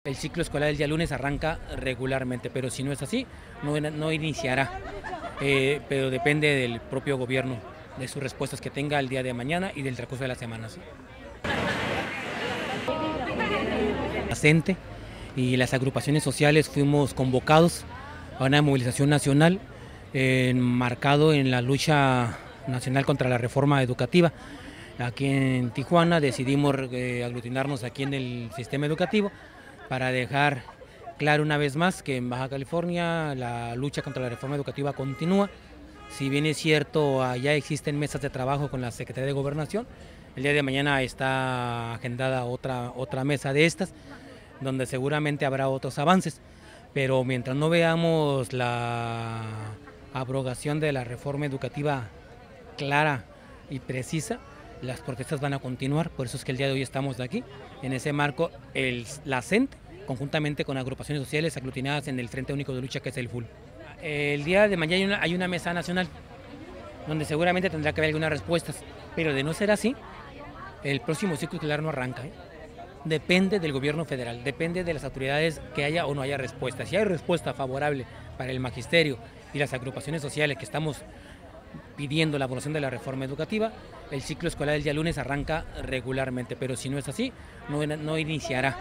El ciclo escolar el día lunes arranca regularmente, pero si no es así, no iniciará. Pero depende del propio gobierno, de sus respuestas que tenga el día de mañana y del transcurso de la semana. ¿Sí? La CENTE y las agrupaciones sociales fuimos convocados a una movilización nacional marcado en la lucha nacional contra la reforma educativa. Aquí en Tijuana decidimos aglutinarnos aquí en el sistema educativo para dejar claro una vez más que en Baja California la lucha contra la reforma educativa continúa. Si bien es cierto, ya existen mesas de trabajo con la Secretaría de Gobernación, el día de mañana está agendada otra mesa de estas, donde seguramente habrá otros avances, pero mientras no veamos la abrogación de la reforma educativa clara y precisa, las protestas van a continuar. Por eso es que el día de hoy estamos de aquí. En ese marco, la CENTE, conjuntamente con agrupaciones sociales aglutinadas en el Frente Único de Lucha, que es el FUL. El día de mañana hay una mesa nacional, donde seguramente tendrá que haber algunas respuestas, pero de no ser así, el próximo ciclo escolar no arranca. Depende del gobierno federal, depende de las autoridades que haya o no haya respuesta. Si hay respuesta favorable para el magisterio y las agrupaciones sociales que estamos pidiendo la aprobación de la reforma educativa, el ciclo escolar el día lunes arranca regularmente, pero si no es así, no iniciará.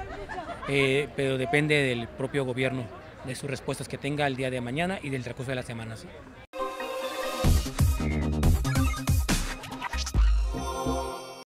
Pero depende del propio gobierno, de sus respuestas que tenga el día de mañana y del transcurso de la semana. ¿Sí?